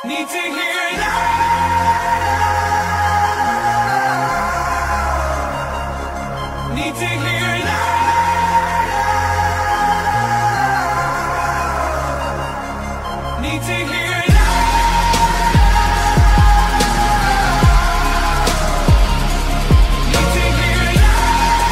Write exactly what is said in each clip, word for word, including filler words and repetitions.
Need to hear that. Need to hear that. Need to hear that. Need to hear that.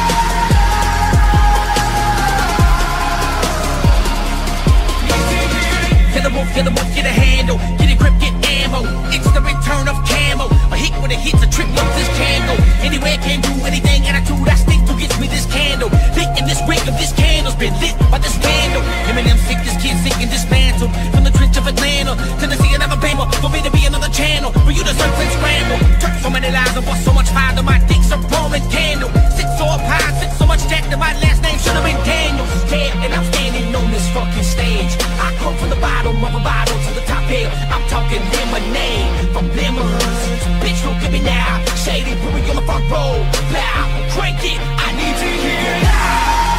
Need to hear that. Get the wolf, get the wolf, get a handle. Get a grip, get ammo. It's the return of camo. A hit with a hit's a trick, look this candle. Anywhere can do anything, attitude I stick to gets me this candle. Lit in this wick of this candle's been lit by this candle. Eminem sick, this kid sick and dismantled. From the trench of Atlanta, Tennessee and Alabama. For me to be another channel, for you to surf and scramble. Took so many lives and bust so much fire to my dick's a Roman candle. Sit so up high, sit so much jack that my last name should have been Daniel. Yeah, and I'm standing on this fucking stage. I come from the bottom of a bottle to the top hill. I'm talking lemonade from lemons. Bitch, look at me now. Shady, put me on the front row. Loud, crank it. I need to hear that.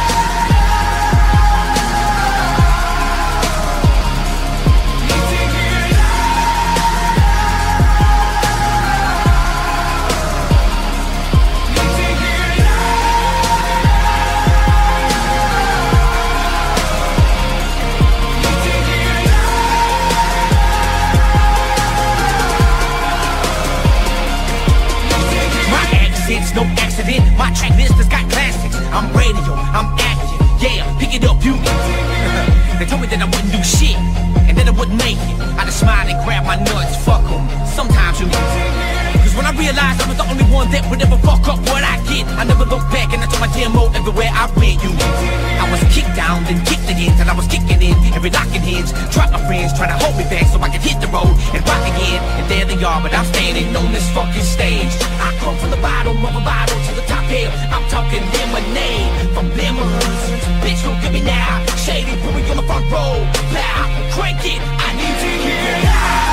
It's no accident, my track list has got classics. I'm radio, I'm action, yeah, pick it up, you. They told me that I wouldn't do shit, and that I wouldn't make it. I just smiled and grabbed my nuts, fuck them. Sometimes you Cause when I realized I was the only one that would ever fuck up what I get, I never looked back and I took my demo everywhere I went, you. I was kicked down, then kicked again, till I was kicking in every locking hinge. Dropped my friends, trying to hold me back so I could hit the road and rock again. And there they are, but I'm standing on this fucking stage. I come from the bottom of a bottle to the top hill. I'm talking lemonade from lemons. Bitch, look at me now. Shady, put me on the front row. Loud, crank it. I need to hear that.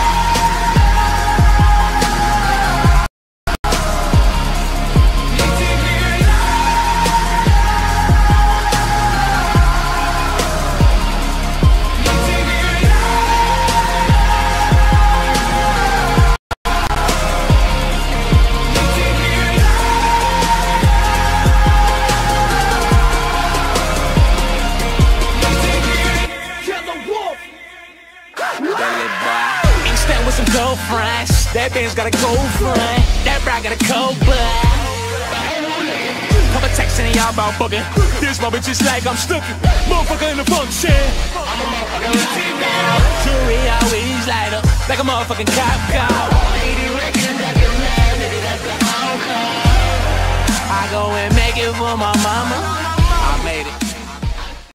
Girlfriends, that band's got a girlfriend. That bra got a cold blood. Couple texting and y'all about bugging. This moment just like I'm stuck in. Motherfucker in the function. Jewelry always light up like a motherfucking cop car. I go and make it for my mama.